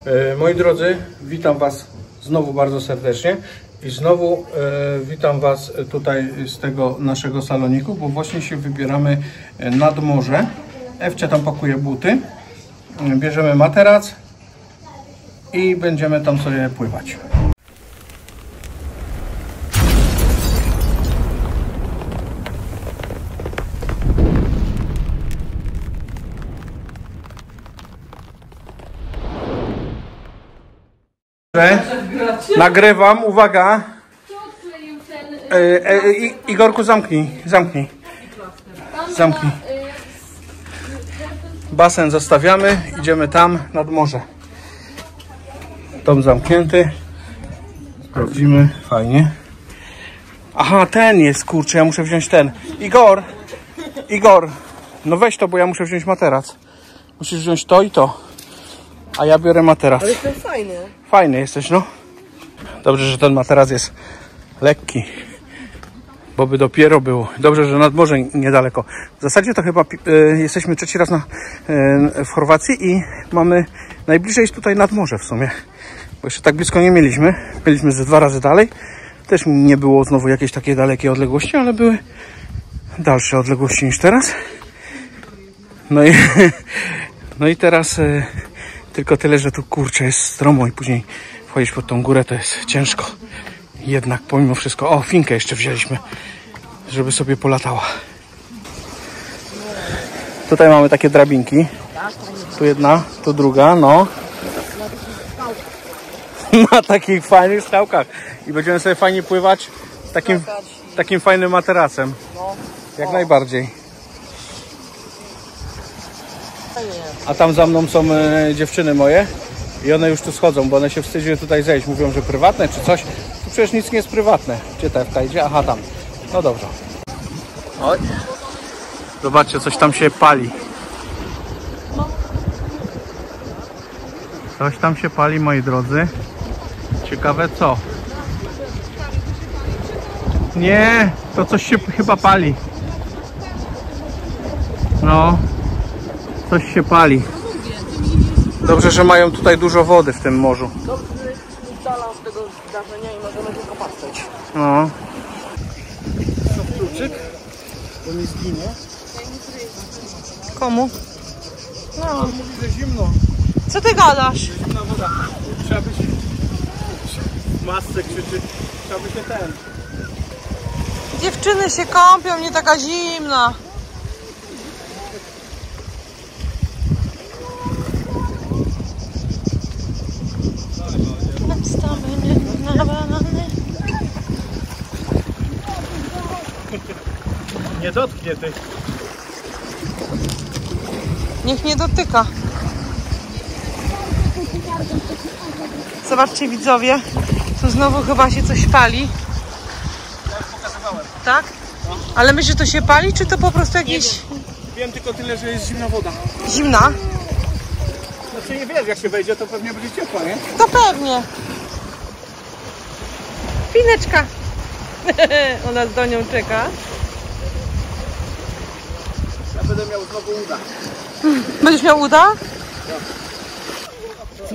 Moi drodzy, witam Was znowu bardzo serdecznie i znowu witam Was tutaj z tego naszego saloniku, bo właśnie się wybieramy nad morze. Ewcia tam pakuje buty, bierzemy materac i będziemy tam sobie pływać. Nagrywam, uwaga. Igorku, zamknij. Basen zostawiamy, idziemy tam nad morze. Dom zamknięty. Sprawdzimy, fajnie. Aha, ten jest, kurczę, ja muszę wziąć ten. Igor, no weź to, bo ja muszę wziąć materac. Musisz wziąć to i to. A ja biorę materac. Ale jestem fajny. Fajny jesteś, no. Dobrze, że ten materac jest lekki. Bo by dopiero było. Dobrze, że nad morzem niedaleko. W zasadzie to chyba jesteśmy trzeci raz w Chorwacji i mamy najbliżej jest tutaj nad morze w sumie. Bo jeszcze tak blisko nie mieliśmy. Byliśmy ze 2 razy dalej. Też nie było znowu jakiejś takiej dalekiej odległości, ale były dalsze odległości niż teraz. No i teraz tylko tyle, że tu kurczę jest stromo i później wchodzić pod tą górę to jest ciężko. Jednak pomimo wszystko. O, finkę jeszcze wzięliśmy, żeby sobie polatała. Tutaj mamy takie drabinki. Tu jedna, tu druga, no. Na takich fajnych skałkach. I będziemy sobie fajnie pływać z takim fajnym materacem. Jak najbardziej. A tam za mną są dziewczyny moje. I one już tu schodzą, bo one się wstydziły tutaj zejść. Mówią, że prywatne czy coś. Tu przecież nic nie jest prywatne. Gdzie ta Ewka idzie? Aha, tam. No dobrze. Oj. Zobaczcie, coś tam się pali. Coś tam się pali, moi drodzy. Ciekawe co? Nie, to coś się chyba pali. No. Coś się pali. Dobrze, że mają tutaj dużo wody w tym morzu. Dobrze, że z dala od tego zdarzenia i możemy tylko patrzeć. No. Kluczyk, bo nie zginie. Komu? No. Mówi, że zimno. Co ty gadasz? Zimna woda. Trzeba być w masce krzyczy. Trzeba by się ten. Dziewczyny się kąpią, nie taka zimna. Nie dotknie ty. Niech nie dotyka. Zobaczcie, widzowie. Tu znowu chyba się coś pali. Ja już pokazywałem. Tak? No. Ale myślisz, że to się pali, czy to po prostu jakieś... Wiem tylko tyle, że jest zimna woda. Zimna? Znaczy nie wiesz, jak się wejdzie, to pewnie będzie ciepła, nie? To pewnie. Fineczka. Ona do nią czeka. Ja będę miał znowu uda. Będziesz miał uda? Co?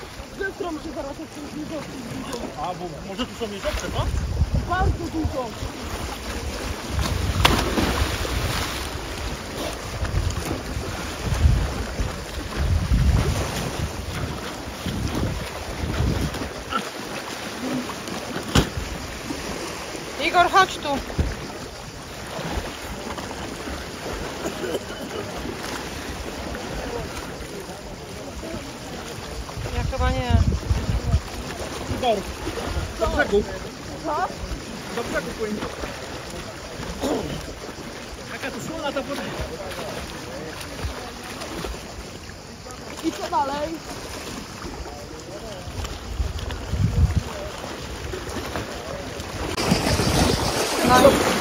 A, bo może tu są jeżowce, no? Bardzo dużo. Igor, chodź tu. Ja chyba nie. Igor, do brzegu. Co? Do brzegu płynie. Jaka tu słona ta woda. I co dalej? No.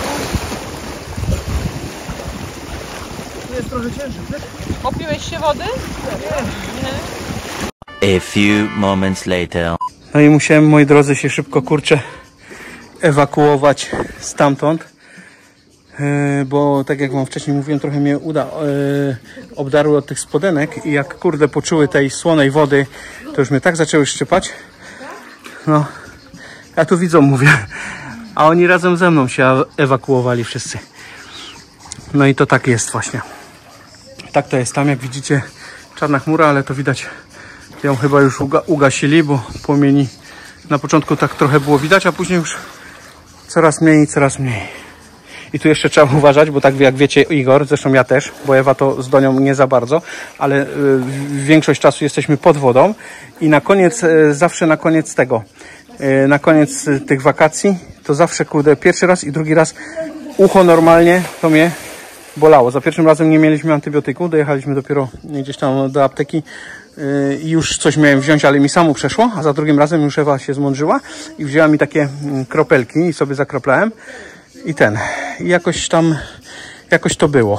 Tu jest trochę ciężej, wiesz? Opiłeś się wody? Nie. A few moments later. No i musiałem, moi drodzy, się szybko kurczę ewakuować stamtąd. bo tak jak wam wcześniej mówiłem, trochę mnie obdarły od tych spodenek i jak kurde poczuły tej słonej wody, to już mnie tak zaczęły szczypać. No, ja tu widzom mówię, a oni razem ze mną się ewakuowali wszyscy. No i to tak jest właśnie. Tak to jest tam, jak widzicie, czarna chmura, ale to widać, ją chyba już ugasili, bo płomieni na początku tak trochę było widać, a później już coraz mniej i coraz mniej. I tu jeszcze trzeba uważać, bo tak jak wiecie, Igor, zresztą ja też, bo Ewa to z Donią nie za bardzo, ale większość czasu jesteśmy pod wodą i na koniec, zawsze na koniec tego, na koniec tych wakacji, to zawsze kurde pierwszy raz i drugi raz ucho normalnie to mnie bolało. Za pierwszym razem nie mieliśmy antybiotyku, dojechaliśmy dopiero gdzieś tam do apteki i już coś miałem wziąć, ale mi samo przeszło, a za drugim razem już Ewa się zmądrzyła i wzięła mi takie kropelki i sobie zakroplałem i i jakoś to było.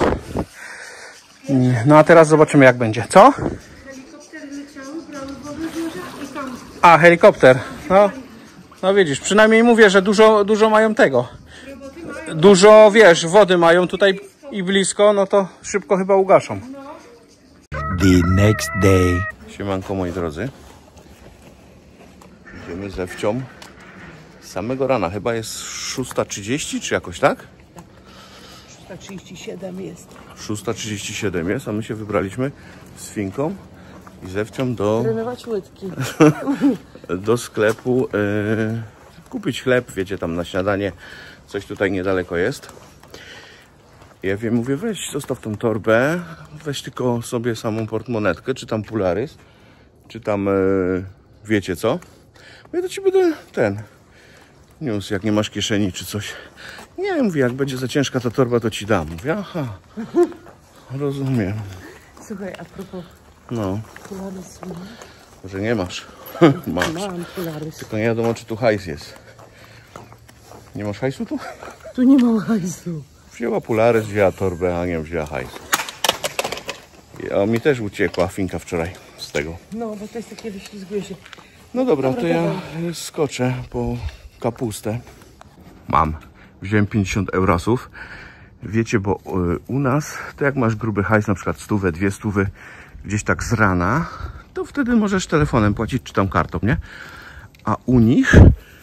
No a teraz zobaczymy, jak będzie. Co? A, helikopter. No widzisz, przynajmniej mówię, że dużo mają tego. Dużo, wiesz, wody mają tutaj i blisko, no to szybko chyba ugaszą. The next day. Siemanko, moi drodzy. Idziemy ze wcią. Z samego rana, chyba jest 6:30 czy jakoś, tak? 6:37 jest. 6:37 jest, a my się wybraliśmy z Finką i ze wcią Trenować łydki. do sklepu kupić chleb, wiecie, tam na śniadanie. Coś tutaj niedaleko jest. Ja wiem, mówię, weź, zostaw tą torbę, weź tylko sobie samą portmonetkę, czy tam pularys, czy tam, wiecie co. Ja to ci będę niósł, jak nie masz kieszeni, czy coś. Nie, mówię, jak będzie za ciężka ta torba, to ci dam. Mówię, aha, rozumiem. Słuchaj, a propos pularysu. Może nie masz. Masz. Mam pularys. Tylko nie wiadomo, czy tu hajs jest. Nie masz hajsu tu? Tu nie ma hajsu. Wzięła pularys, wzięła torbę, a nie wzięła hajs. A mi też uciekła Finka wczoraj z tego. No, bo to jest takie wyślizguje się. No dobra, to ja skoczę po kapustę. Wziąłem 50 eurosów. Wiecie, bo u nas, to jak masz gruby hajs, na przykład 100, 200, gdzieś tak z rana, to wtedy możesz telefonem płacić, czy tam kartą, nie? A u nich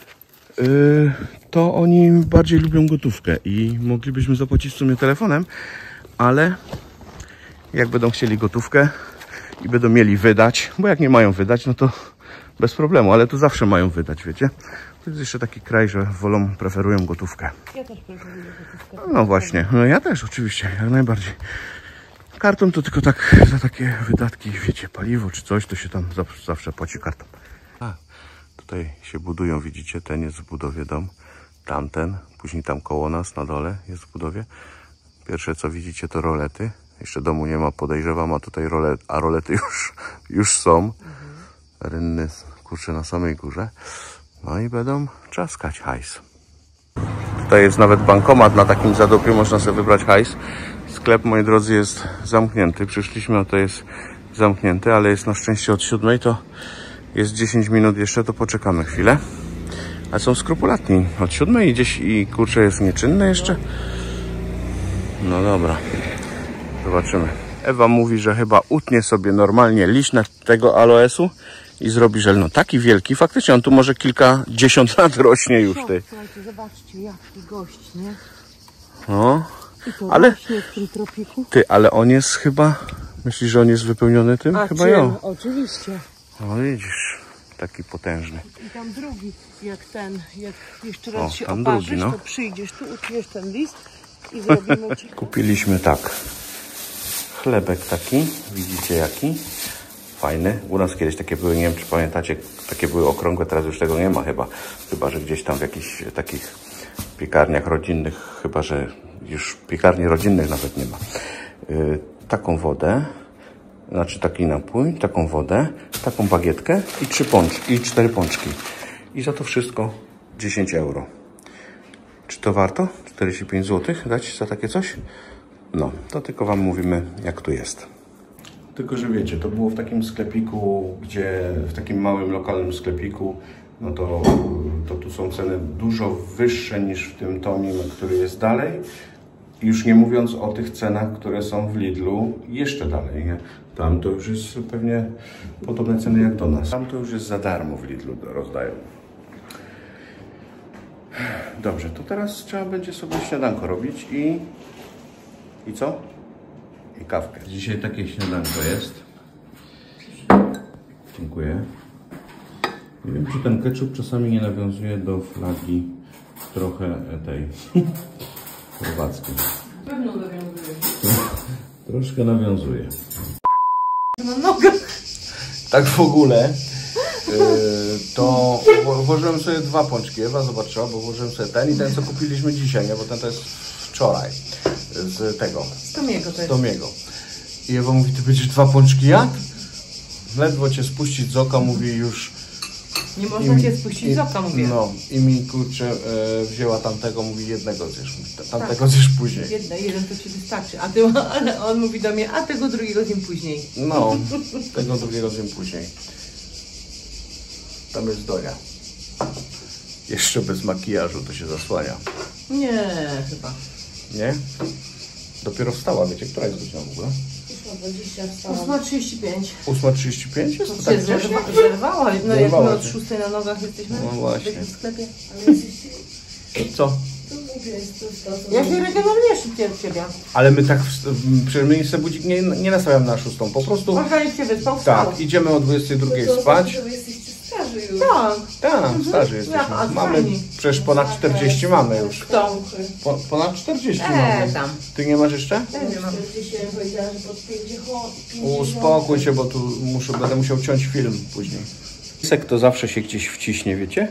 to oni bardziej lubią gotówkę i moglibyśmy zapłacić w sumie telefonem, ale jak będą chcieli gotówkę i będą mieli wydać, bo jak nie mają wydać, no to bez problemu, ale tu zawsze mają wydać, wiecie? To jest jeszcze taki kraj, że preferują gotówkę. Ja też preferuję gotówkę. No właśnie, no ja też oczywiście, jak najbardziej. Kartą to tylko tak za takie wydatki, wiecie, paliwo czy coś, to się tam zawsze płaci kartą. Tutaj się budują, widzicie, ten jest w budowie dom, tamten, później tam koło nas na dole jest w budowie. Pierwsze co widzicie to rolety, jeszcze domu nie ma, podejrzewam, a tutaj rolety już są. Rynny, kurczę, na samej górze. No i będą czaskać hajs. Tutaj jest nawet bankomat na takim zadupiu, można sobie wybrać hajs. Sklep, moi drodzy, jest zamknięty. Przyszliśmy, a to jest zamknięty, ale jest na szczęście od 7, to jest 10 minut jeszcze, to poczekamy chwilę. A są skrupulatni. Od 7 i gdzieś i kurczę jest nieczynne jeszcze. No dobra. Zobaczymy. Ewa mówi, że chyba utnie sobie normalnie liśćne tego aloesu i zrobi żel. No taki wielki. Faktycznie on tu może kilkadziesiąt lat rośnie już. Słuchajcie, zobaczcie, jaki gość, nie? No. I to ale rośnie w tym tropiku. ale on jest chyba... Myślisz, że on jest wypełniony tym? A chyba czym? ją. Oczywiście. No widzisz, taki potężny. I tam drugi, jak jeszcze raz się tam oparzysz, drugi, no. to przyjdziesz tu, utniesz ten list i zrobimy ci... Kupiliśmy tak. Chlebek taki, widzicie jaki? Fajny. U nas kiedyś takie były, nie wiem czy pamiętacie, takie były okrągłe, teraz już tego nie ma chyba. Chyba, że gdzieś tam w jakichś takich piekarniach rodzinnych, chyba, że już piekarni rodzinnych nawet nie ma. Taką wodę, znaczy taki napój, taką wodę, taką bagietkę i 4 pączki. I za to wszystko 10 euro. Czy to warto? 45 zł dać za takie coś? No, to tylko wam mówimy, jak tu jest. Tylko, że wiecie, to było w takim sklepiku, w takim małym, lokalnym sklepiku, no to tu są ceny dużo wyższe niż w tym Tomim, który jest dalej. Już nie mówiąc o tych cenach, które są w Lidlu jeszcze dalej, nie? Tam to już jest pewnie podobne ceny jak do nas. Tam to już jest za darmo w Lidlu rozdają. Dobrze, to teraz trzeba będzie sobie śniadanko robić i co? I kawkę. Dzisiaj takie śniadanko jest. Dziękuję. Nie wiem, czy ten ketchup czasami nie nawiązuje do flagi trochę tej chorwackiej. Pewno nawiązuje. Troszkę nawiązuje. Na nogach. Tak w ogóle to włożyłem sobie 2 pączki. Ewa zobaczyła, bo włożyłem sobie ten i ten, co kupiliśmy dzisiaj, nie? Bo ten to jest wczoraj. Z tego. Z Tomiego to jest. Z Tomiego. I Ewa mówi, ty będziesz 2 pączki jadł? Ledwo cię spuścić z oka, mówi już. Nie można cię spuścić z oka, mówię. No i mi kurczę wzięła tamtego, mówi jednego zjesz, tamtego zjesz później. Jeden to ci wystarczy, ale on mówi do mnie, a tego drugiego zjem później. No, tego drugiego zjem później. Tam jest Donia. Jeszcze bez makijażu, to się zasłania. Nie, chyba. Nie? Dopiero wstała, wiecie, która jest godzina w ogóle? 8:35. 8:35 jest? To To się tak wcześnie? zerwała. No jak my Zerwała od się. 6 na nogach jesteśmy No właśnie. w sklepie. Co? Ja się regularnie szybciej od ciebie. Ale my tak, przecież my sobie budzik nie nastawiam na 6, po prostu Organizm się wyspał, wstał. tak, idziemy o 22 spać. To wy jesteście starzy już. Tak. Tak, starzy jesteśmy. a Mamy, fajnie. przecież ponad 40 mamy już. Kto? Ponad 40 mamy. Tam. Ty nie masz jeszcze? Nie mam. 40 powiedziała, że pod 50. Uspokój się, bo tu będę musiał ciąć film później. Piesek to zawsze się gdzieś wciśnie, wiecie?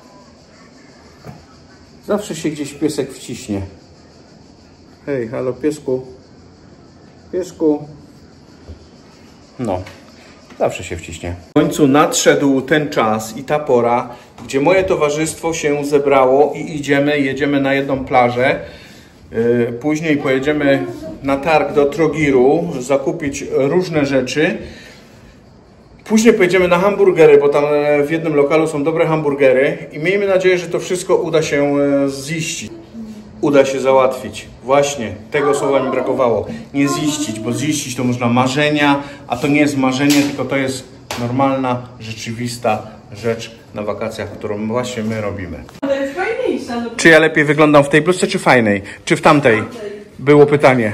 Zawsze się gdzieś piesek wciśnie. Hej, halo piesku. Piesku. No, zawsze się wciśnie. W końcu nadszedł ten czas i ta pora, gdzie moje towarzystwo się zebrało i jedziemy na jedną plażę. Później pojedziemy na targ do Trogiru, zakupić różne rzeczy. Później pojedziemy na hamburgery, bo tam w jednym lokalu są dobre hamburgery i miejmy nadzieję, że to wszystko uda się ziścić. Uda się załatwić. Właśnie, tego słowa mi brakowało. Nie ziścić, bo ziścić to można marzenia, a to nie jest marzenie, tylko to jest normalna, rzeczywista rzecz na wakacjach, którą właśnie my robimy. To jest fajniejsza. Czy ja lepiej wyglądam w tej bluzce, czy fajnej? Czy w tamtej? Było pytanie.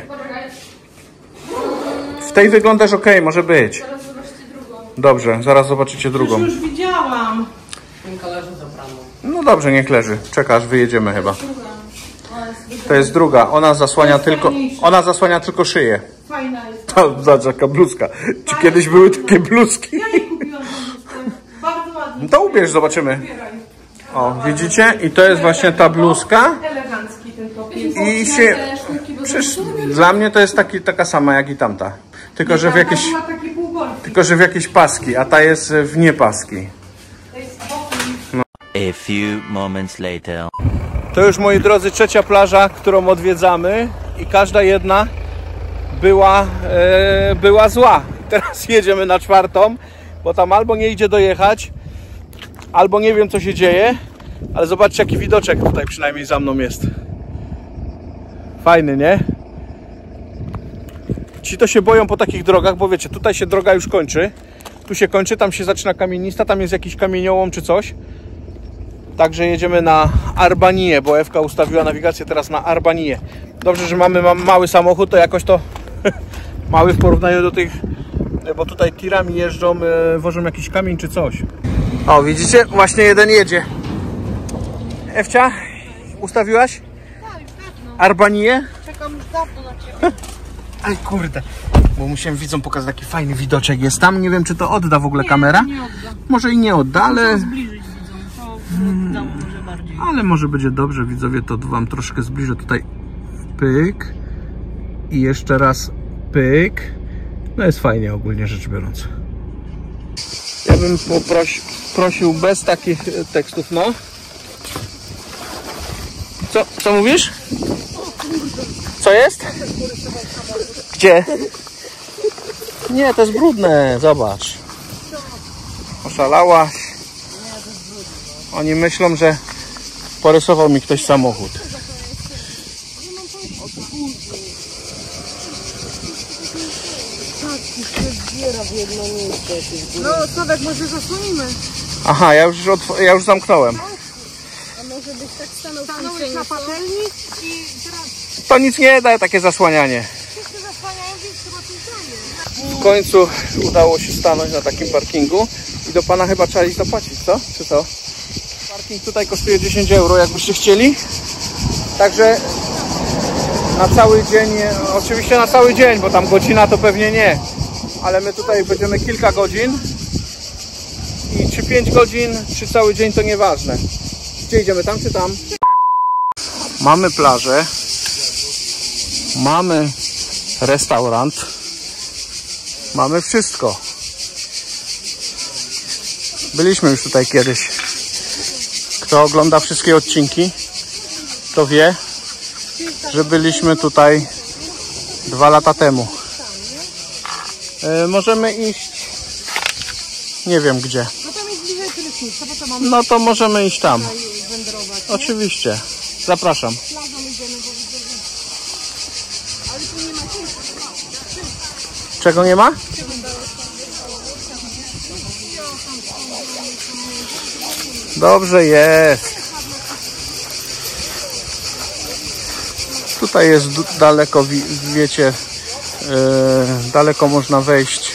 W tej wyglądasz ok, może być. Dobrze, zaraz zobaczycie drugą. Już widziałam. Tylko leży za bramą. No dobrze, niech leży. Czekasz, wyjedziemy chyba. To jest druga. Ona zasłania tylko szyję. Fajna jest. To zobacz, jaka bluzka. Czy kiedyś były takie bluzki? Ja nie kupiłam tą bluzkę. Bardzo ładnie. No to ubierz, zobaczymy. O, widzicie? I to jest właśnie ta bluzka. Elegancki ten topiec. I się... Przecież dla mnie to jest taka sama jak i tamta. Tylko, że w jakieś paski, a ta jest w niepaski. A few moments later. To już, moi drodzy, trzecia plaża, którą odwiedzamy i każda jedna była zła. Teraz jedziemy na 4, bo tam albo nie idzie dojechać, albo nie wiem, co się dzieje, ale zobaczcie, jaki widoczek tutaj przynajmniej za mną jest. Fajny, nie? Ci to się boją po takich drogach, bo wiecie, tutaj się droga już kończy. Tu się kończy, tam się zaczyna kamienista, tam jest jakiś kamieniołom czy coś. Także jedziemy na Arbanię, bo Ewka ustawiła nawigację teraz na Arbanię. Dobrze, że mamy mały samochód, to jakoś to mały w porównaniu do tych, bo tutaj tirami jeżdżą, wożą jakiś kamień czy coś. O, widzicie? Właśnie jeden jedzie. Ewcia, ustawiłaś? Tak, już dawno. Arbanię? Czekam już dawno na ciebie. Aj kurde, bo musiałem widzom pokazać, taki fajny widoczek jest tam. Nie wiem, czy to odda w ogóle kamera. Nie odda. Może i nie odda, ale... Zbliżyć widzą. To oddam może bardziej. Ale może będzie dobrze, widzowie, to wam troszkę zbliżę tutaj. Pyk. I jeszcze raz pyk. No jest fajnie ogólnie rzecz biorąc. Ja bym prosił bez takich tekstów, no. Co mówisz? Co jest? Gdzie? Nie, to jest brudne, zobacz. Oszalałaś. Oni myślą, że porysował mi ktoś samochód. No, Sławek, może zasłonimy. Aha, ja już zamknąłem. A może byś tak stanął Stanąłeś na patelni i teraz To nic nie da, takie zasłanianie. wszyscy zasłaniają, więc chyba coś daje. W końcu udało się stanąć na takim parkingu i do pana chyba trzeba iść zapłacić, co? Czy co? Parking tutaj kosztuje 10 euro, jakbyście chcieli. Także na cały dzień, oczywiście na cały dzień, bo tam godzina to pewnie nie, ale my tutaj będziemy kilka godzin i czy 5 godzin, czy cały dzień to nieważne. Gdzie idziemy, tam czy tam? Mamy plażę, mamy restaurant, mamy wszystko. Byliśmy już tutaj kiedyś. Kto ogląda wszystkie odcinki, to wie, że byliśmy tutaj 2 lata temu. Możemy iść, nie wiem gdzie. No tam jest bliżej prysznica, bo to mamy No to możemy iść tam. wędrować. Oczywiście. Zapraszam. Plazą idziemy, bo widzę, że... Ale tu nie ma ciężko. Czego nie ma? Dobrze jest. Tutaj jest daleko, wiecie, daleko można wejść.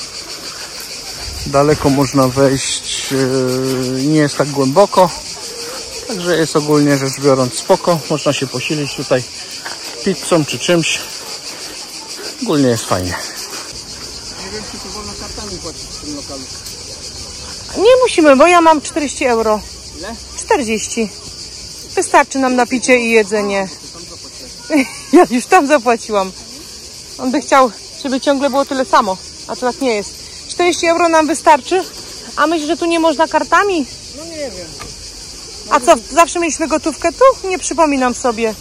Daleko można wejść, nie jest tak głęboko. Także jest ogólnie rzecz biorąc spoko. Można się posilić tutaj pizzą czy czymś. Ogólnie jest fajnie. Nie wiem, czy tu wolno kartami płacić w tym lokalu. Nie musimy, bo ja mam 40 euro. Ile? 40. Wystarczy nam na picie i jedzenie. Ja już tam zapłaciłam. On by chciał, żeby ciągle było tyle samo, a to tak nie jest. 40 euro nam wystarczy? A myślisz, że tu nie można kartami? No nie wiem. A co, zawsze mieliśmy gotówkę tu? Nie przypominam sobie.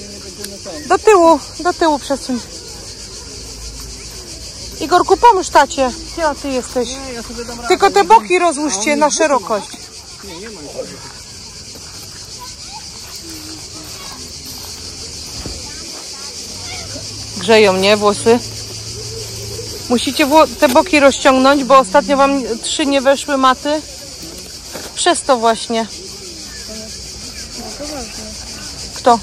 Do tyłu przesuń. Igorku, pomóż tacie. Gdzie ty jesteś? Nie, ja sobie dam radę. Tylko te boki rozłóżcie na szerokość. Nie ma. Grzeją mnie włosy. Musicie te boki rozciągnąć, bo ostatnio wam 3 nie weszły maty. Przez to właśnie. Kto?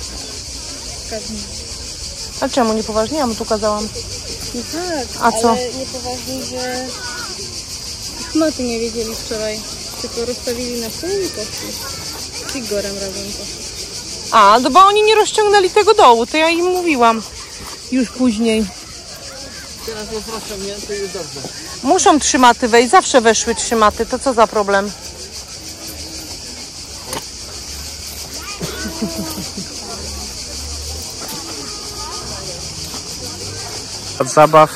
A czemu niepoważnie? Ja mu tu kazałam. No tak, A co? ale niepoważnie, że maty nie wiedzieli wczoraj. Tylko rozstawili na stół i poszli. Z Igorem razem poszli. A, no bo oni nie rozciągnęli tego dołu, to ja im mówiłam. Już później. Teraz jest rozciągnięty i już dobrze. Muszą 3 maty wejść, zawsze weszły 3 maty, to co za problem? Plac zabaw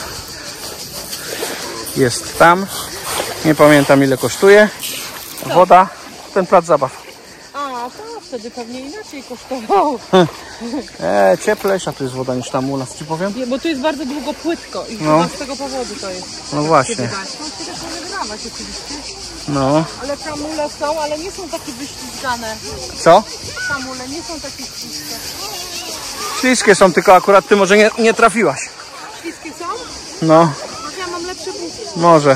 jest tam. Nie pamiętam ile kosztuje. Woda, ten plac zabaw. A, to wtedy pewnie inaczej kosztował. Cieplejsza tu jest woda niż tam u nas, ci powiem. Nie, bo tu jest bardzo długo płytko i No. chyba z tego powodu to jest. No właśnie. No się też może wydawać oczywiście. No. Ale kamule są, ale nie są takie wyślizgane. Co? Kamule nie są takie śliskie. Śliskie są, tylko akurat ty może nie trafiłaś. Śliskie są? No, No ja mam lepsze buty. może.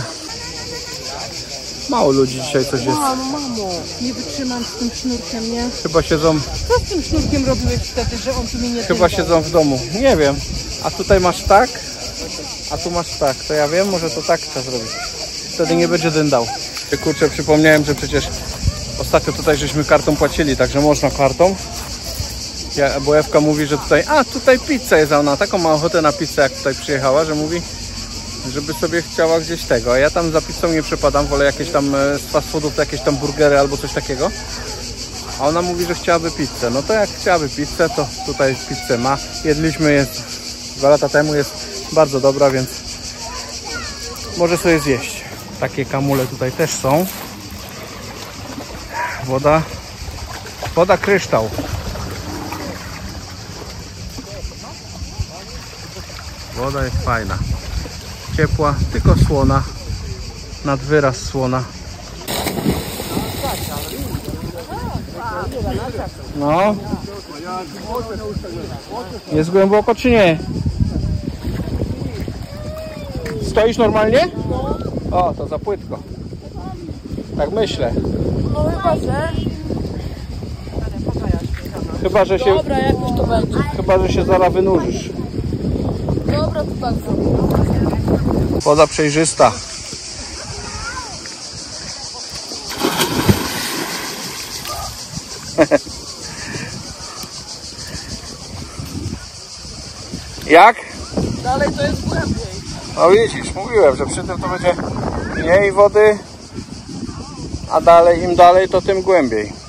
Mało ludzi dzisiaj coś jest. Mamo, nie wytrzymam z tym sznurkiem, nie? Chyba siedzą, Co z tym sznurkiem robiłeś wtedy, że on tu mi nie chyba tyndał? siedzą w domu. Nie wiem. A tutaj masz tak, a tu masz tak. To ja wiem, może to tak trzeba zrobić. Wtedy nie będzie dyndał. Kurczę, przypomniałem, że przecież ostatnio tutaj żeśmy kartą płacili, także można kartą. Bo Ewka mówi, że tutaj pizza jest, a ona taką ma ochotę na pizzę, jak tutaj przyjechała, że mówi, żeby sobie chciała gdzieś tego. A ja tam za pizzą nie przepadam, wolę jakieś tam z fast foodów, jakieś tam burgery albo coś takiego. A ona mówi, że chciałaby pizzę. No to jak chciałaby pizzę, to tutaj pizzę ma. Jedliśmy je 2 lata temu, jest bardzo dobra, więc może sobie zjeść. Takie kamule tutaj też są. Woda kryształ. Woda jest fajna. Ciepła, tylko słona. Nad wyraz słona. No. Jest głęboko czy nie? stoisz normalnie? O, to za płytko. Tak myślę. No chyba, że... Chyba, że się, Dobra, jak już to będzie. chyba, że się zaraz wynurzysz. Dobra, to tak zrobię. Woda przejrzysta. Jak? Dalej to jest głębiej. No widzisz, mówiłem, że przy tym to będzie mniej wody, a dalej, im dalej, to tym głębiej.